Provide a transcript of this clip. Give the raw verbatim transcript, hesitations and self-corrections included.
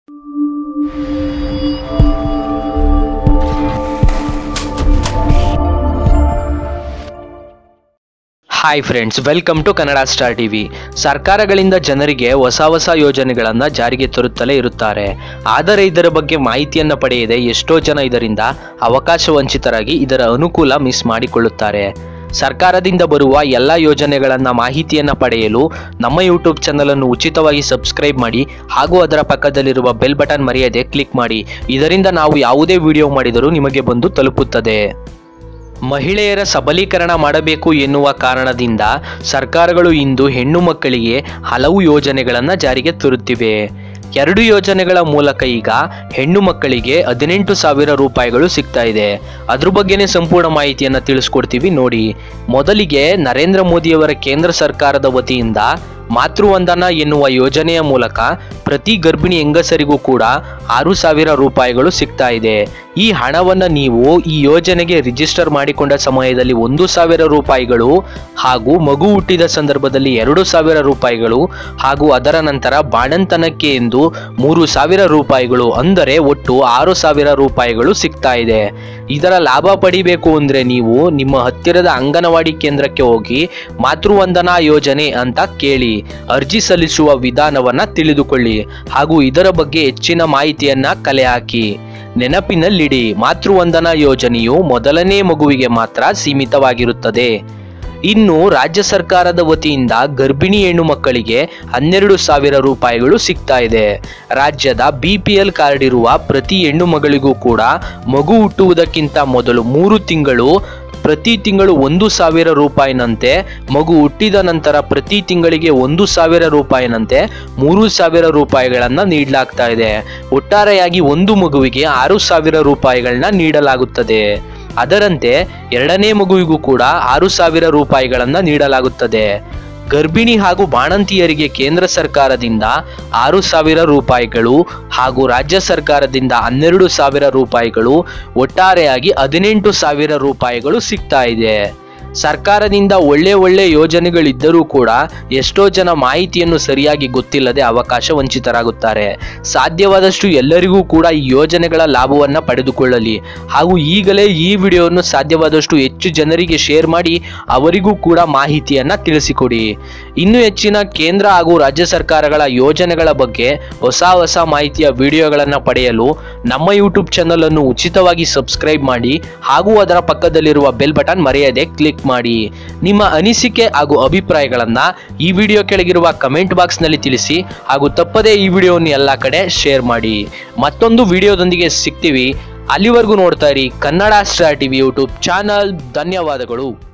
Hi friends, welcome to Kannada star TV. ಸರ್ಕಾರಗಳಿಂದ ಜನರಿಗೆ ಹೊಸ ಹೊಸ ಯೋಜನೆಗಳನ್ನು ಜಾರಿಗೆ ತರುತ್ತಲೇ ಇರುತ್ತಾರೆ. ಆದರೆ ಇದರ ಬಗ್ಗೆ ಮಾಹಿತಿಯನ್ನು ಪಡೆಯದೆ ಎಷ್ಟೋ ಜನ ಇದರಿಂದ ಅವಕಾಶ ವಂಚಿತರಾಗಿ ಇದರ ಅನುಕೂಲ ಮಿಸ್ ಮಾಡಿಕೊಳ್ಳುತ್ತಾರೆ. ಸರ್ಕಾರದಿಂದ ಬರುವ ಎಲ್ಲ ಯೋಜನೆಗಳನ್ನು ಮಾಹಿತಿಯನ್ನು ಪಡೆಯಲು ನಮ್ಮ ಯೂಟ್ಯೂಬ್ ಚಾನಲನ್ನು ಉಚಿತವಾಗಿ ಸಬ್ಸ್ಕ್ರೈಬ್ ಮಾಡಿ ಹಾಗೂ ಅದರ ಪಕ್ಕದಲ್ಲಿರುವ ಬೆಲ್ ಬಟನ್ ಮರೆಯದೆ ಕ್ಲಿಕ್ ಮಾಡಿ. ಇದರಿಂದ ನಾವು ಯಾವುದೇ ವಿಡಿಯೋ ಮಾಡಿದರೂ ನಿಮಗೆ ಬಂದು ತಲುಪುತ್ತದೆ. ಮಹಿಳೆಯರ ಸಬಲೀಕರಣ ಮಾಡಬೇಕು ಎನ್ನುವ ಕಾರಣದಿಂದ ಸರ್ಕಾರಗಳು ಇಂದು ಹೆಣ್ಣು ಮಕ್ಕಳಿಗೆ ಹಲವು ಯೋಜನೆಗಳನ್ನು ಜಾರಿಗೆ ತರುತ್ತಿವೆ. ಎರಡು ಯೋಜನೆಗಳ ಮೂಲಕ ಈಗ ಹೆಣ್ಣು ಮಕ್ಕಳಿಗೆ ಹದಿನೆಂಟು ಸಾವಿರ ರೂಪಾಯಿಗಳು ಸಿಗ್ತಾ ಇದೆ. ಅದ್ರ ಬಗ್ಗೆನೇ ಸಂಪೂರ್ಣ ಮಾಹಿತಿಯನ್ನು ತಿಳಿಸ್ಕೊಡ್ತೀವಿ ನೋಡಿ. ಮೊದಲಿಗೆ ನರೇಂದ್ರ ಮೋದಿಯವರ ಕೇಂದ್ರ ಸರ್ಕಾರದ ವತಿಯಿಂದ ಮಾತೃವಂದನಾ ಎನ್ನುವ ಯೋಜನೆಯ ಮೂಲಕ ಪ್ರತಿ ಗರ್ಭಿಣಿ ಹೆಂಗಸರಿಗೂ ಕೂಡ ಆರು ಸಾವಿರ ರೂಪಾಯಿಗಳು ಸಿಗ್ತಾ ಇದೆ. ಈ ಹಣವನ್ನು ನೀವು ಈ ಯೋಜನೆಗೆ ರಿಜಿಸ್ಟರ್ ಮಾಡಿಕೊಂಡ ಸಮಯದಲ್ಲಿ ಒಂದು ಸಾವಿರ ರೂಪಾಯಿಗಳು ಹಾಗೂ ಮಗು ಹುಟ್ಟಿದ ಸಂದರ್ಭದಲ್ಲಿ ಎರಡು ಸಾವಿರ ರೂಪಾಯಿಗಳು ಹಾಗೂ ಅದರ ನಂತರ ಬಾಣಂತನಕ್ಕೆ ಎಂದು ಮೂರು ಸಾವಿರ ರೂಪಾಯಿಗಳು, ಅಂದರೆ ಒಟ್ಟು ಆರು ಸಾವಿರ ರೂಪಾಯಿಗಳು ಸಿಗ್ತಾ ಇದೆ. ಇದರ ಲಾಭ ಪಡಿಬೇಕು ಅಂದರೆ ನೀವು ನಿಮ್ಮ ಹತ್ತಿರದ ಅಂಗನವಾಡಿ ಕೇಂದ್ರಕ್ಕೆ ಹೋಗಿ ಮಾತೃವಂದನಾ ಯೋಜನೆ ಅಂತ ಕೇಳಿ ಅರ್ಜಿ ಸಲ್ಲಿಸುವ ವಿಧಾನವನ್ನ ತಿಳಿದುಕೊಳ್ಳಿ ಹಾಗೂ ಇದರ ಬಗ್ಗೆ ಹೆಚ್ಚಿನ ಮಾಹಿತಿಯನ್ನ ಕಲೆ ಹಾಕಿ. ನೆನಪಿನಲ್ಲಿಡಿ, ಮಾತೃವಂದನಾ ಯೋಜನೆಯು ಮೊದಲನೇ ಮಗುವಿಗೆ ಮಾತ್ರ ಸೀಮಿತವಾಗಿರುತ್ತದೆ. ಇನ್ನು ರಾಜ್ಯ ಸರ್ಕಾರದ ವತಿಯಿಂದ ಗರ್ಭಿಣಿ ಹೆಣ್ಣು ಮಕ್ಕಳಿಗೆ ಹನ್ನೆರಡು ಸಾವಿರ ರೂಪಾಯಿಗಳು ಸಿಗ್ತಾ ಇದೆ. ರಾಜ್ಯದ ಬಿ ಪಿ ಎಲ್ ಕಾರ್ಡ್ ಇರುವ ಪ್ರತಿ ಹೆಣ್ಣು ಮಗಳಿಗೂ ಕೂಡ ಮಗು ಹುಟ್ಟುವುದಕ್ಕಿಂತ ಮೊದಲು ಮೂರು ತಿಂಗಳು ಪ್ರತಿ ತಿಂಗಳು ಒಂದು ಸಾವಿರ ರೂಪಾಯಿನಂತೆ, ಮಗು ಹುಟ್ಟಿದ ನಂತರ ಪ್ರತಿ ತಿಂಗಳಿಗೆ ಒಂದು ಸಾವಿರ ರೂಪಾಯಿನಂತೆ ಮೂರು ಸಾವಿರ ರೂಪಾಯಿಗಳನ್ನು ನೀಡಲಾಗ್ತಾ ಇದೆ. ಒಟ್ಟಾರೆಯಾಗಿ ಒಂದು ಮಗುವಿಗೆ ಆರು ಸಾವಿರ ರೂಪಾಯಿಗಳನ್ನ ನೀಡಲಾಗುತ್ತದೆ. ಅದರಂತೆ ಎರಡನೇ ಮಗುವಿಗೂ ಕೂಡ ಆರು ಸಾವಿರ ರೂಪಾಯಿಗಳನ್ನು ನೀಡಲಾಗುತ್ತದೆ. ಗರ್ಭಿಣಿ ಹಾಗೂ ಬಾಣಂತಿಯರಿಗೆ ಕೇಂದ್ರ ಸರ್ಕಾರದಿಂದ ಆರು ಸಾವಿರ ರೂಪಾಯಿಗಳು ಹಾಗೂ ರಾಜ್ಯ ಸರ್ಕಾರದಿಂದ ಹನ್ನೆರಡು ಸಾವಿರ ರೂಪಾಯಿಗಳು, ಒಟ್ಟಾರೆಯಾಗಿ ಹದಿನೆಂಟು ಸಾವಿರ ರೂಪಾಯಿಗಳು ಸಿಗ್ತಾ ಇದೆ. ಸರ್ಕಾರದಿಂದ ಒಳ್ಳೆ ಒಳ್ಳೆ ಯೋಜನೆಗಳಿದ್ದರೂ ಕೂಡ ಎಷ್ಟೋ ಜನ ಮಾಹಿತಿಯನ್ನು ಸರಿಯಾಗಿ ಗೊತ್ತಿಲ್ಲದೆ ಅವಕಾಶ ವಂಚಿತರಾಗುತ್ತಾರೆ. ಸಾಧ್ಯವಾದಷ್ಟು ಎಲ್ಲರಿಗೂ ಕೂಡ ಈ ಯೋಜನೆಗಳ ಲಾಭವನ್ನು ಪಡೆದುಕೊಳ್ಳಲಿ ಹಾಗೂ ಈಗಲೇ ಈ ವಿಡಿಯೋವನ್ನು ಸಾಧ್ಯವಾದಷ್ಟು ಹೆಚ್ಚು ಜನರಿಗೆ ಶೇರ್ ಮಾಡಿ ಅವರಿಗೂ ಕೂಡ ಮಾಹಿತಿಯನ್ನು ತಿಳಿಸಿಕೊಡಿ. ಇನ್ನೂ ಹೆಚ್ಚಿನ ಕೇಂದ್ರ ಹಾಗೂ ರಾಜ್ಯ ಸರ್ಕಾರಗಳ ಯೋಜನೆಗಳ ಬಗ್ಗೆ ಹೊಸ ಹೊಸ ಮಾಹಿತಿಯ ವಿಡಿಯೋಗಳನ್ನು ಪಡೆಯಲು ನಮ್ಮ ಯೂಟ್ಯೂಬ್ ಚಾನಲ್ ಅನ್ನು ಉಚಿತವಾಗಿ ಸಬ್ಸ್ಕ್ರೈಬ್ ಮಾಡಿ ಹಾಗೂ ಅದರ ಪಕ್ಕದಲ್ಲಿರುವ ಬೆಲ್ ಬಟನ್ ಮರೆಯದೆ ಕ್ಲಿಕ್ ಮಾಡಿ. ನಿಮ್ಮ ಅನಿಸಿಕೆ ಹಾಗೂ ಅಭಿಪ್ರಾಯಗಳನ್ನು ಈ ವಿಡಿಯೋ ಕೆಳಗಿರುವ ಕಮೆಂಟ್ ಬಾಕ್ಸ್ ನಲ್ಲಿ ತಿಳಿಸಿ ಹಾಗೂ ತಪ್ಪದೇ ಈ ವಿಡಿಯೋವನ್ನು ಎಲ್ಲ ಕಡೆ ಶೇರ್ ಮಾಡಿ. ಮತ್ತೊಂದು ವಿಡಿಯೋದೊಂದಿಗೆ ಸಿಗ್ತೀವಿ. ಅಲ್ಲಿವರೆಗೂ ನೋಡ್ತಾ ಇರಿ Kannada star TV YouTube channel. ಧನ್ಯವಾದಗಳು.